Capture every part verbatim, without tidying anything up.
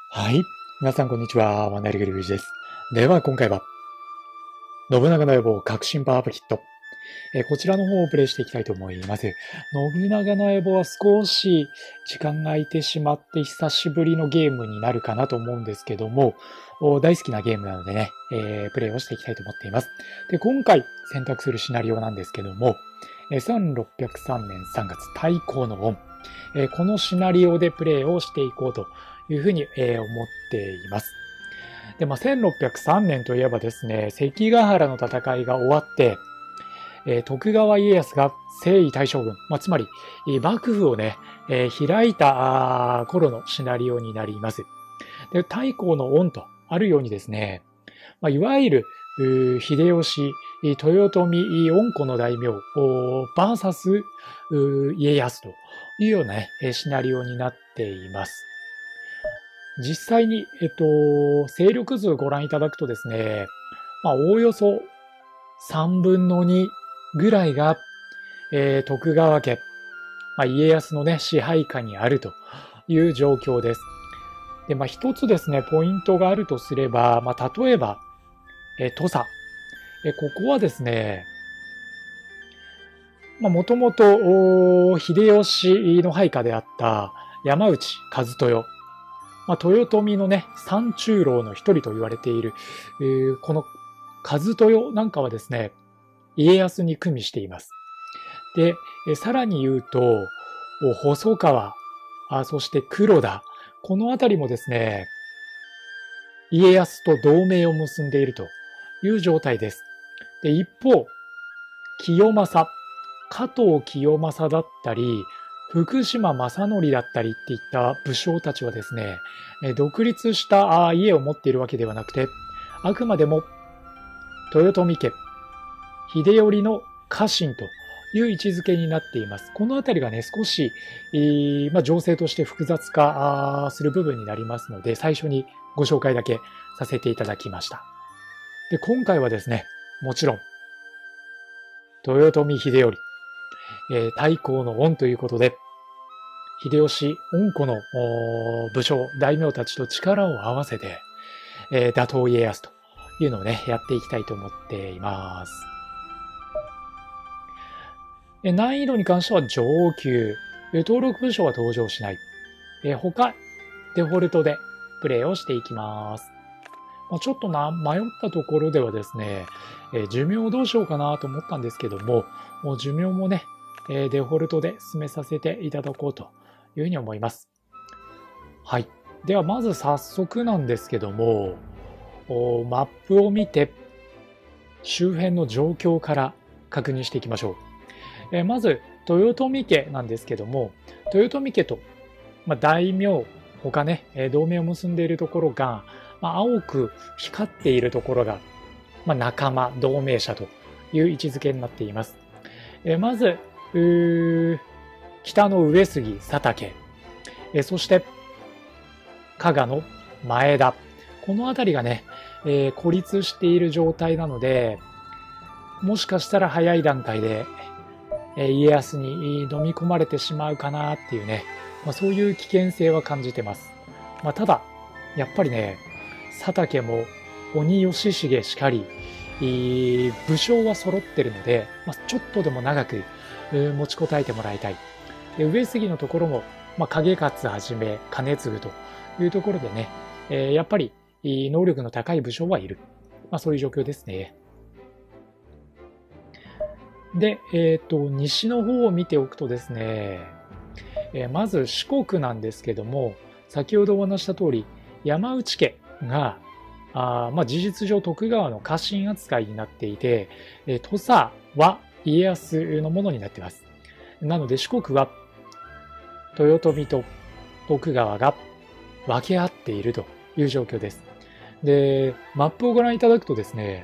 はい。皆さん、こんにちは。ワンダリグリグリです。では、今回は、信長の野望革新パワーアップキット。えーこちらの方をプレイしていきたいと思います。信長の野望は少し時間が空いてしまって久しぶりのゲームになるかなと思うんですけども、お大好きなゲームなのでね、えープレイをしていきたいと思っています。で、今回選択するシナリオなんですけども、えーせんろっぴゃくさんねんさんがつ、太閤の恩。えーこのシナリオでプレイをしていこうというふうに、えー思っています。で、まあ、せんろっぴゃくさんねんといえばですね、関ヶ原の戦いが終わって、えー徳川家康が征夷大将軍、まあ、つまり幕府をね、えー開いた頃のシナリオになります。で、太閤の恩とあるようにですね、まあ、いわゆる秀吉、豊臣、恩子の大名、バーサス家康というような、ね、シナリオになっています。実際に、えっと、勢力図をご覧いただくとですね、まあ、おおよそさんぶんのにぐらいが、えー徳川家、まあ、家康のね、支配下にあるという状況です。で、まあ、一つですね、ポイントがあるとすれば、まあ、例えば、えー土佐。えーここはですね、まあ、もともと秀吉の配下であった山内和豊。まあ、豊臣のね、三中老の一人と言われている、えーこの和豊なんかはですね、家康に組みしています。で、えさらに言うと、細川、あそして黒田、このあたりもですね、家康と同盟を結んでいるという状態です。で、一方、清正、加藤清正だったり、福島正則だったりっていった武将たちはですね、独立した家を持っているわけではなくて、あくまでも豊臣家、秀頼の家臣という位置づけになっています。このあたりがね、少し、えーまあ、情勢として複雑化する部分になりますので、最初にご紹介だけさせていただきました。で、今回はですね、もちろん、豊臣秀頼、えー、太閤の恩ということで、秀吉、恩子の武将、大名たちと力を合わせて、えー、打倒家康というのをね、やっていきたいと思っています。難易度に関しては上級。登録部署は登場しない。他、デフォルトでプレイをしていきます。ちょっとな、迷ったところではですね、寿命をどうしようかなと思ったんですけども、もう寿命もね、デフォルトで進めさせていただこうというふうに思います。はい。では、まず早速なんですけども、マップを見て、周辺の状況から確認していきましょう。えまず、豊臣家なんですけども、豊臣家と、まあ、大名、他ね、同盟を結んでいるところが、まあ、青く光っているところが、まあ、仲間、同盟者という位置づけになっています。えまず、北の上杉佐竹、えそして、加賀の前田。この辺りがね、えー、孤立している状態なので、もしかしたら早い段階で、家康に飲み込まれてしまうかなっていうね、まあ、そういう危険性は感じてます。まあ、ただ、やっぱりね、佐竹も鬼義重しかり、武将は揃ってるので、まあ、ちょっとでも長く持ちこたえてもらいたい。で上杉のところも、まあ、景勝はじめ兼続というところでね、えー、やっぱり能力の高い武将はいる。まあ、そういう状況ですね。で、えっと、西の方を見ておくとですね、えー、まず四国なんですけども、先ほどお話した通り、山内家が、あまあ、事実上徳川の家臣扱いになっていて、えー、土佐は家康のものになっています。なので四国は豊臣と徳川が分け合っているという状況です。で、マップをご覧いただくとですね、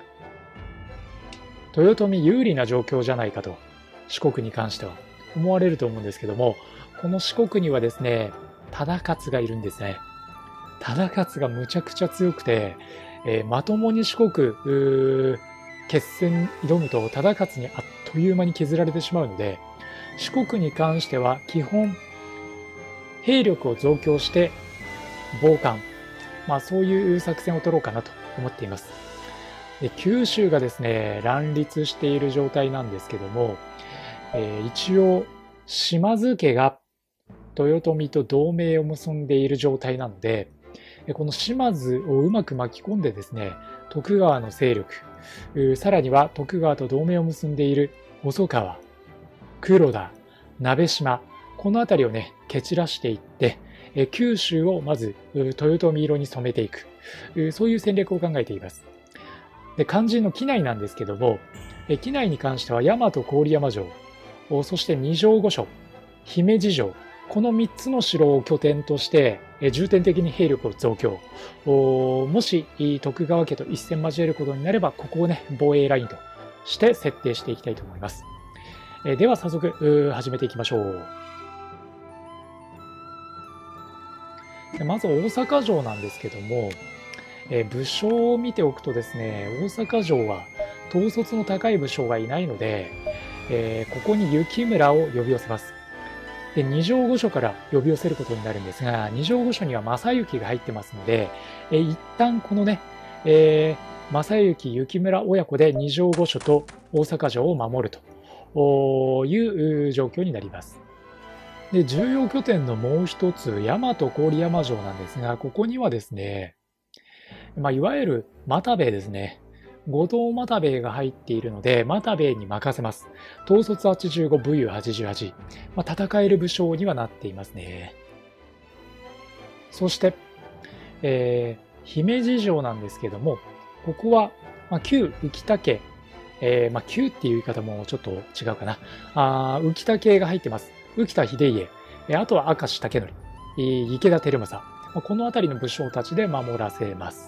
豊臣有利な状況じゃないかと、四国に関しては思われると思うんですけども、この四国にはですね、忠勝がいるんですね。忠勝がむちゃくちゃ強くて、えー、まともに四国決戦に挑むと忠勝にあっという間に削られてしまうので、四国に関しては基本兵力を増強して傍観、まあ、そういう作戦を取ろうかなと思っています。で九州がですね乱立している状態なんですけども、えー、一応島津家が豊臣と同盟を結んでいる状態なので、この島津をうまく巻き込んでですね、徳川の勢力、さらには徳川と同盟を結んでいる細川、黒田、鍋島、この辺りをね、蹴散らしていって、九州をまず豊臣色に染めていく、そういう戦略を考えています。で肝心の畿内なんですけども、畿内に関しては大和郡山城、そして二条御所、姫路城、このみっつの城を拠点として重点的に兵力を増強。もし徳川家と一戦交えることになれば、ここをね防衛ラインとして設定していきたいと思います。では早速始めていきましょう。まず大阪城なんですけども、武将を見ておくとですね、大阪城は統率の高い武将がいないので、ここに雪村を呼び寄せます。で二条御所から呼び寄せることになるんですが、二条御所には正行が入ってますので、え一旦このね、えー、正行雪村親子で二条御所と大阪城を守るという状況になります。で重要拠点のもう一つ、大和郡山城なんですが、ここにはですね、まあ、いわゆる又兵衛ですね、後藤又兵衛が入っているので、又兵衛に任せます。統率はちじゅうご、武勇はちじゅうはち、まあ、戦える武将にはなっていますね。そして、えー、姫路城なんですけども、ここは、まあ、旧浮田家、えーまあ、旧っていう言い方もちょっと違うかな。あ浮田家が入ってます。浮田秀家、あとは明石武則、池田輝政、この辺りの武将たちで守らせます。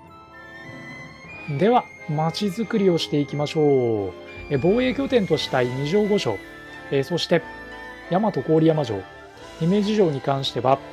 では町づくりをしていきましょう。え防衛拠点としたい二条御所、えそして大和郡山城、姫路城に関しては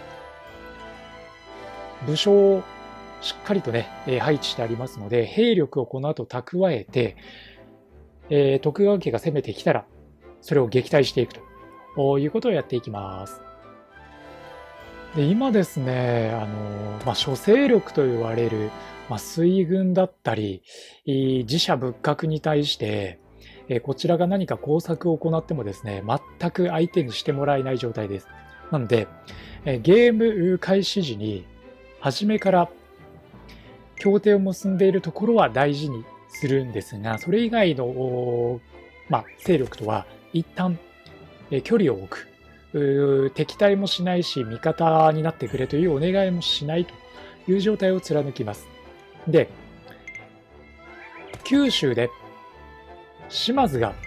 武将をしっかりとね、え配置してありますので、兵力をこの後蓄えて、えー、徳川家が攻めてきたらそれを撃退していくということをやっていきます。で今ですね、あのまあ、諸勢力と言われる、まあ、水軍だったり自社仏閣に対して、えこちらが何か工作を行ってもですね、全く相手にしてもらえない状態です。なので、えゲーム開始時に初めから協定を結んでいるところは大事にするんですが、それ以外の、まあ、勢力とは一旦え距離を置く。敵対もしないし、味方になってくれというお願いもしないという状態を貫きます。で、九州で島津が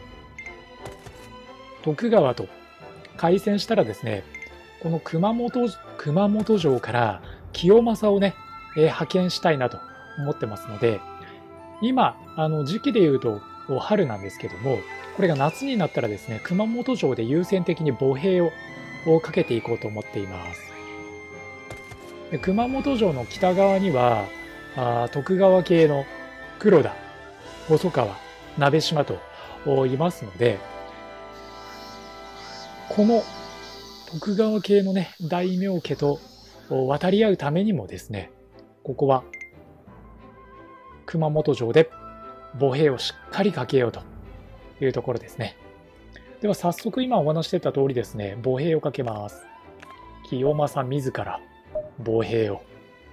徳川と開戦したらですね、この熊本、熊本城から清正をね、えー、派遣したいなと思ってますので、今、あの時期で言うと春なんですけども、これが夏になったらですね、熊本城で優先的に歩兵をかけていこうと思っています。で熊本城の北側にはあ徳川系の黒田、細川、鍋島といますので、この徳川系のね大名家と渡り合うためにもですね、ここは熊本城で歩兵をしっかりかけようというところですね。では早速今お話してた通りですね、歩兵をかけます。清正自ら歩兵を。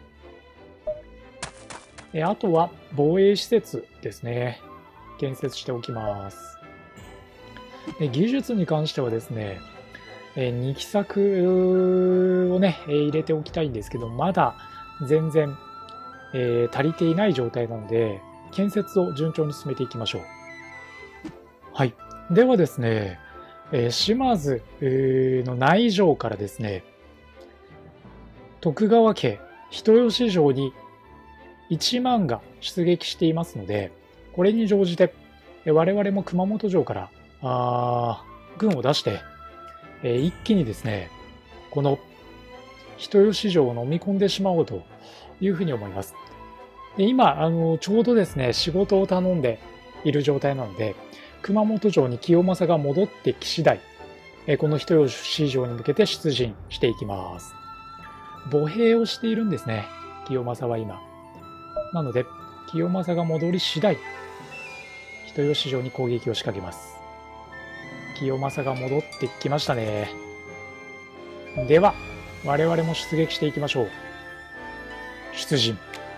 えあとは防衛施設ですね、建設しておきます。で技術に関してはですね、えにき作をね入れておきたいんですけど、まだ全然、えー、足りていない状態なので、建設を順調に進めていきましょう。はい。ではですね、えー、島津の内城からですね、徳川家人吉城にいちまんが出撃していますので、これに乗じて我々も熊本城からあ軍を出して、えー、一気にですね、この人吉城を飲み込んでしまおうというふうに思います。で今あのちょうどですね仕事を頼んでいる状態なので、熊本城に清正が戻ってき次第、この人吉城に向けて出陣していきます。 母兵をしているんですね、清正は今。なので、清正が戻り次第、人吉城に攻撃を仕掛けます。清正が戻ってきましたね。では、我々も出撃していきましょう。出陣。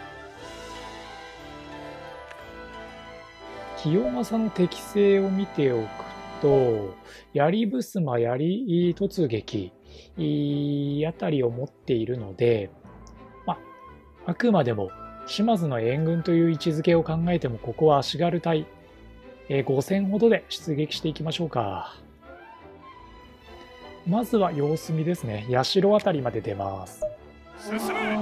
清正の適性を見ておくと、槍衾、槍突撃あたりを持っているので、まあ、あくまでも島津の援軍という位置づけを考えても、ここは足軽隊、えー、ごせんほどで出撃していきましょうか。まずは様子見ですね。社あたりまで出ます。進め。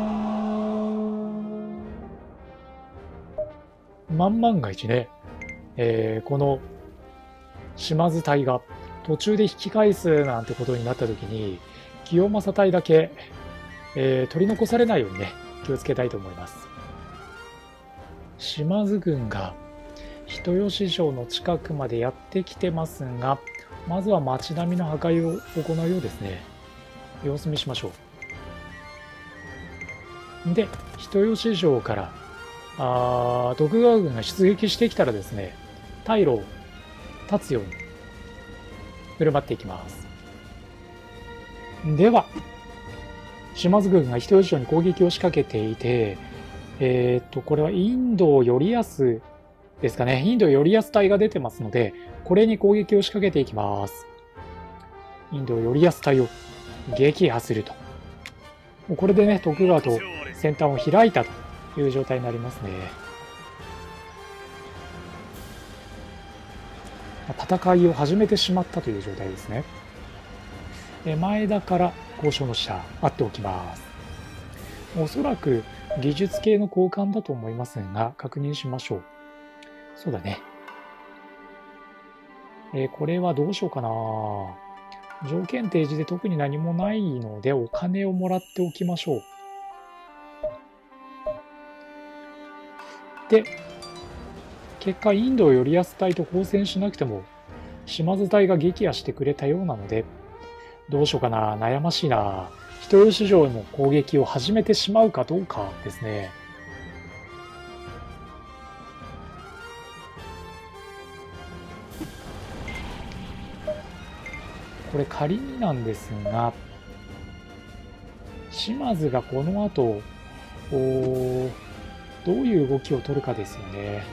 万万が一ね、えー、この島津隊が途中で引き返すなんてことになった時に、清正隊だけ、えー、取り残されないようにね、気をつけたいと思います。島津軍が人吉城の近くまでやってきてますが、まずは町並みの破壊を行うようですね。様子見しましょう。で、人吉城からあ徳川軍が出撃してきたらですね、退路を断つように振る舞っていきます。では、島津軍が人吉城に攻撃を仕掛けていて、えっと、これはインド頼康ですかね。インド頼康隊が出てますので、これに攻撃を仕掛けていきます。インド頼康隊を撃破すると。もうこれでね、徳川と先端を開いたという状態になりますね。戦いを始めてしまったという状態ですね。前田から交渉の使者、待っておきます。おそらく技術系の交換だと思いますが、確認しましょう。そうだね。えー、これはどうしようかな。条件提示で特に何もないので、お金をもらっておきましょう。で、結果、インド頼康隊と交戦しなくても、島津隊が撃破してくれたようなので、どうしようかな。悩ましいな。人吉城の攻撃を始めてしまうかどうかですね。これ仮になんですが、島津がこの後、どういう動きを取るかですよね。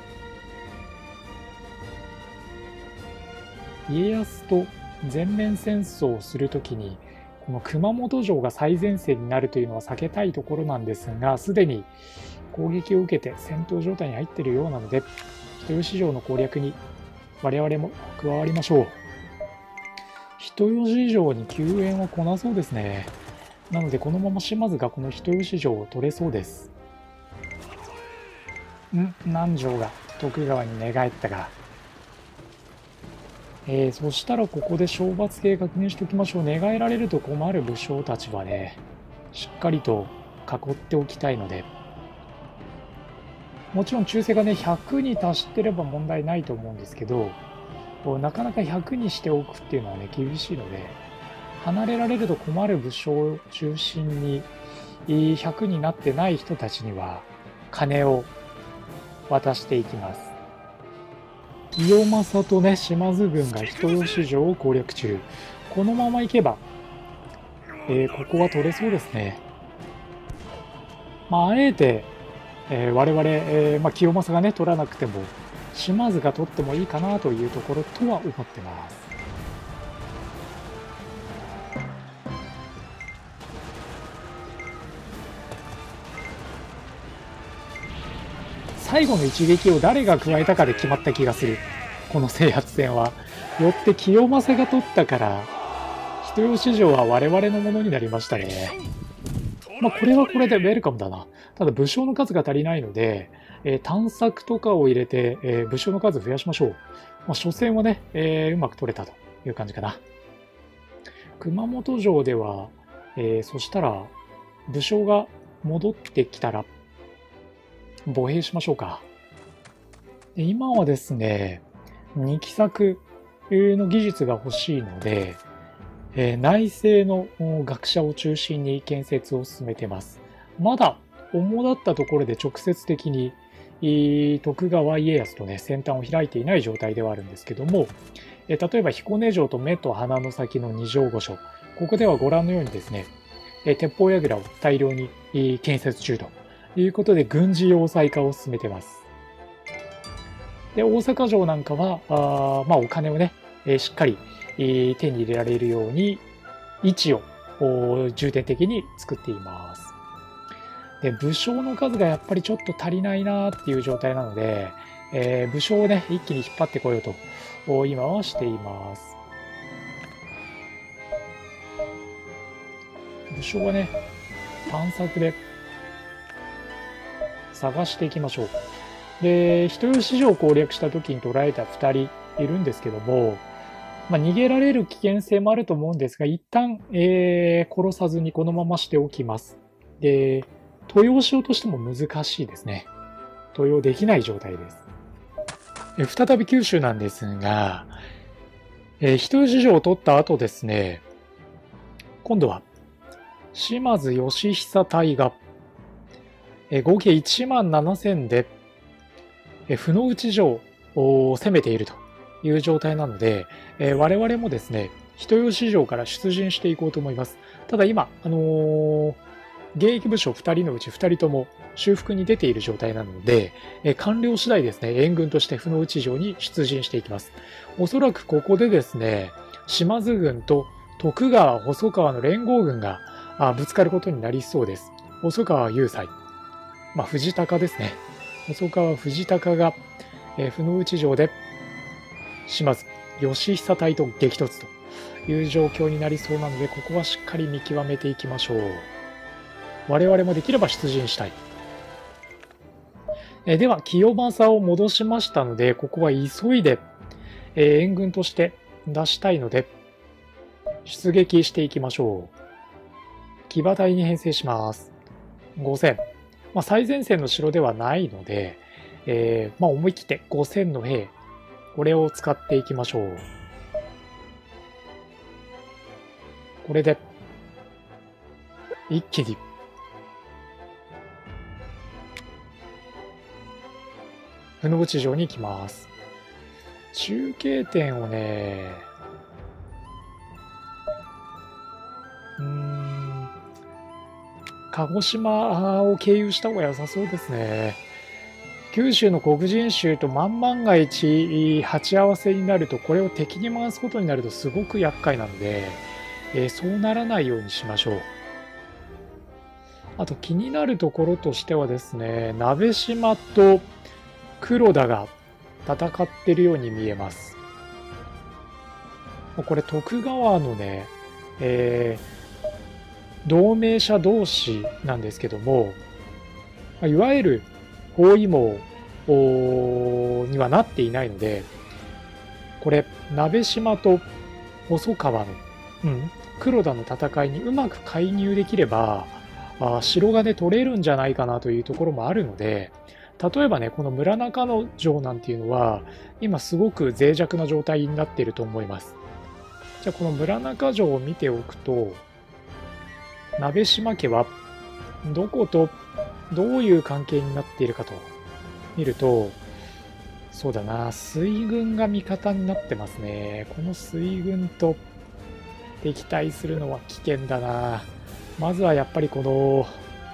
家康と全面戦争をするときに、この熊本城が最前線になるというのは避けたいところなんですが、すでに攻撃を受けて戦闘状態に入っているようなので、人吉城の攻略に我々も加わりましょう。人吉城に救援をこなそうですね。なのでこのまま島津がこの人吉城を取れそうです。ん南條が徳川に寝返ったか。えー、そしたらここで懲罰刑確認しておきましょう。寝返られると困る武将たちはね、しっかりと囲っておきたいので。もちろん忠誠がね、ひゃくに達してれば問題ないと思うんですけど、なかなかひゃくにしておくっていうのはね、厳しいので、離れられると困る武将を中心に、ひゃくになってない人たちには、金を渡していきます。清正とね、島津軍が人吉城を攻略中。このまま行けば、えー、ここは取れそうですね。まあ、あえて、えー、我々、えーまあ、清正がね、取らなくても、島津が取ってもいいかなというところとは思ってます。最後の一撃を誰が加えたかで決まった気がする。この制圧戦は。よって清正が取ったから、人吉城は我々のものになりましたね。まあこれはこれでウェルカムだな。ただ武将の数が足りないので、えー、探索とかを入れて、えー、武将の数増やしましょう。まあ、初戦はね、えー、うまく取れたという感じかな。熊本城では、えー、そしたら武将が戻ってきたら、歩兵しましょうか。で今はですね、二期作の技術が欲しいので、 えー、内政の学者を中心に建設を進めてます。まだ主だったところで直接的に徳川家康とね先端を開いていない状態ではあるんですけども、えー、例えば彦根城と目と鼻の先の二条御所、ここではご覧のようにですね、えー、鉄砲櫓を大量に建設中ということで軍事要塞化を進めてます。で、大阪城なんかはあ、まあ、お金をね、えー、しっかり手に入れられるように位置を重点的に作っています。で、武将の数がやっぱりちょっと足りないなっていう状態なので、えー、武将をね一気に引っ張ってこようと今はしています。武将はね探索で探していきましょう。で、人吉城を攻略した時に捕らえたふたりいるんですけども、まあ、逃げられる危険性もあると思うんですが、一旦、えー、殺さずにこのまましておきます。で、登用しようとしても難しいですね。登用できない状態です。え再び九州なんですが、えー、人吉城を取った後ですね、今度は島津義久隊が、えー、合計いちまんななせんで、えー、府内城を攻めているという状態なので、えー、我々もですね、人吉城から出陣していこうと思います。ただ今、あのー、現役武将ふたりのうちふたりとも修復に出ている状態なので、えー、完了次第ですね、援軍として府内城に出陣していきます。おそらくここでですね、島津軍と徳川、細川の連合軍があぶつかることになりそうです。細川雄斎、まあ、藤高ですね。細川藤高が、えー、府内城で島津義久隊と激突という状況になりそうなので、ここはしっかり見極めていきましょう。我々もできれば出陣したい。えでは清正を戻しましたので、ここは急いで、えー、援軍として出したいので出撃していきましょう。騎馬隊に編成します。ごせん、まあ、最前線の城ではないので、えーまあ、思い切ってごせんの兵、これを使っていきましょう。これで一気に府内城に行きます。中継点をね、うーん、鹿児島を経由した方が良さそうですね。九州の黒人衆と万万が一鉢合わせになると、これを敵に回すことになるとすごく厄介なので、えー、そうならないようにしましょう。あと気になるところとしてはですね、鍋島と黒田が戦っているように見えます。これ徳川のね、えー、同盟者同士なんですけども、いわゆる包囲網にはなっていないので、これ鍋島と細川の、うん、黒田の戦いにうまく介入できれば、あ城がね取れるんじゃないかなというところもあるので、例えばねこの村中の城なんていうのは今すごく脆弱な状態になっていると思います。じゃあこの村中城を見ておくと、鍋島家はどことどういう関係になっているかと見ると、そうだな、水軍が味方になってますね。この水軍と敵対するのは危険だな。まずはやっぱりこの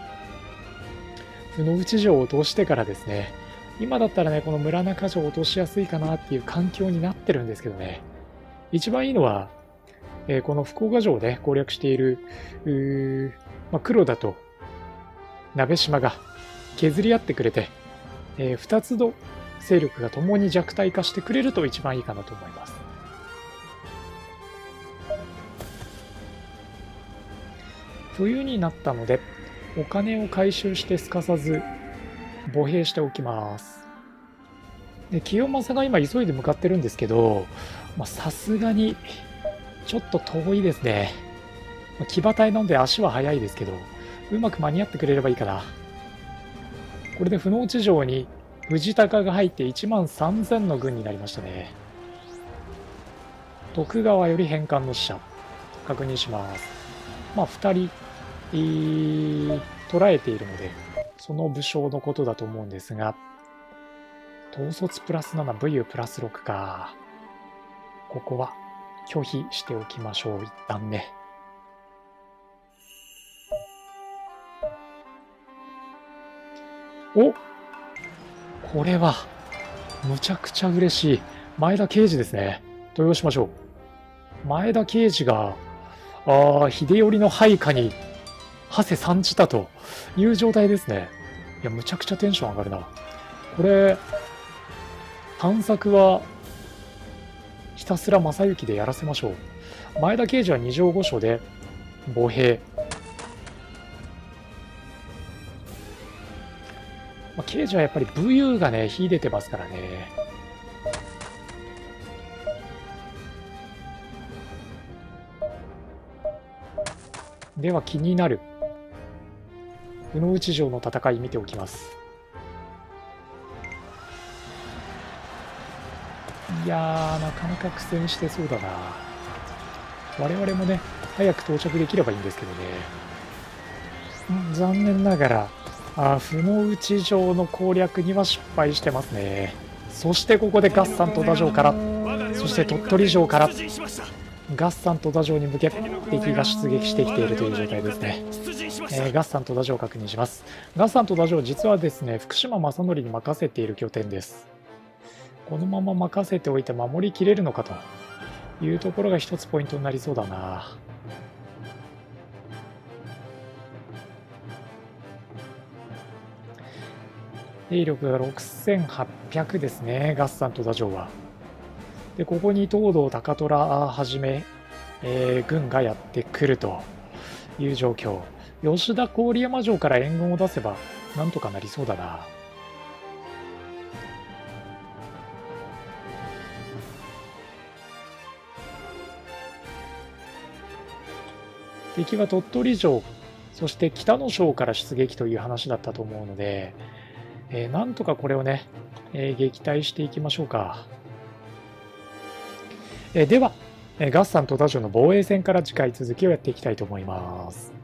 府内城を落としてからですね。今だったらねこの村中城を落としやすいかなっていう環境になってるんですけどね、一番いいのは、えー、この福岡城をね攻略している、まあ、黒田と鍋島が削り合ってくれて、えー、ふたつの勢力が共に弱体化してくれると一番いいかなと思います。冬になったのでお金を回収してすかさず歩兵しておきます。で清正が今急いで向かってるんですけど、さすがにちょっと遠いですね。騎馬隊なので足は速いですけど、うまく間に合ってくれればいいかな。これで府内城に藤高が入っていちまんさんぜんの軍になりましたね。徳川より返還の使者。 確認します。まあ、ふたり、えー、捉えているので、その武将のことだと思うんですが、統率プラスなな、武勇プラスろくか。ここは拒否しておきましょう、一旦ね。お、これは、むちゃくちゃ嬉しい。前田慶次ですね。登用しましょう。前田慶次が、ああ、秀頼の配下に、長谷参じたという状態ですね。いや、むちゃくちゃテンション上がるな。これ、探索は、ひたすら正行でやらせましょう。前田慶次は二条五所で、歩兵。まあ、慶次はやっぱり武勇がね、秀でてますからね。では気になる宇野内城の戦い見ておきます。いやー、なかなか苦戦してそうだな。我々もね、早く到着できればいいんですけどね。ん残念ながら、あ府の内城の攻略には失敗してますね。そしてここで合算戸田城から、そして鳥取城から、合算戸田城に向け敵が出撃してきているという状態ですね。えー、合算戸田城を確認します。合算戸田城、実はですね、福島正則に任せている拠点です。このまま任せておいて守りきれるのかというところが一つポイントになりそうだな。兵力がろくせんはっぴゃくですね、合算戸田城は。で、ここに東堂高虎はじめ、えー、軍がやってくるという状況。吉田郡山城から援軍を出せば、なんとかなりそうだな。敵は鳥取城、そして北野城から出撃という話だったと思うので、えー、なんとかこれをね、えー、撃退していきましょうか。えー、では、えー、合算戸田城の防衛戦から次回続きをやっていきたいと思います。